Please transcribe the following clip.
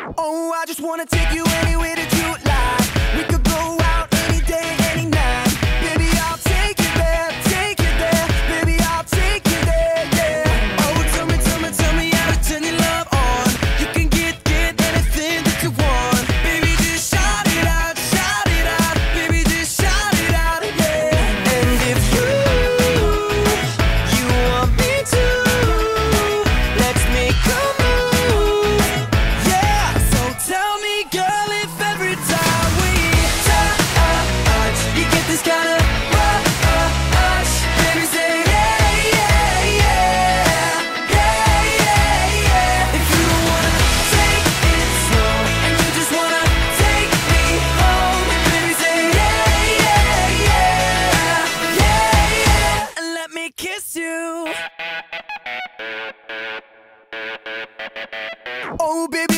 Oh, I just wanna take you anywhere that you like. We could go out any day, any night. Baby, I'll take you there, take you there. Baby, I'll take you there, yeah. Oh, tell me how to turn your love on. You can get anything that you want. Baby, just shout it out, shout it out. Baby, just shout it out, yeah. And if you want me to, let's make a move, yeah. So tell me, girl, if every time we touch, you get this kind of rush. Baby, say yeah, yeah, yeah, yeah, yeah, yeah. If you wanna take it slow and you just wanna take me home, baby, say yeah, yeah, yeah, yeah, yeah. And let me kiss you. Oh, baby.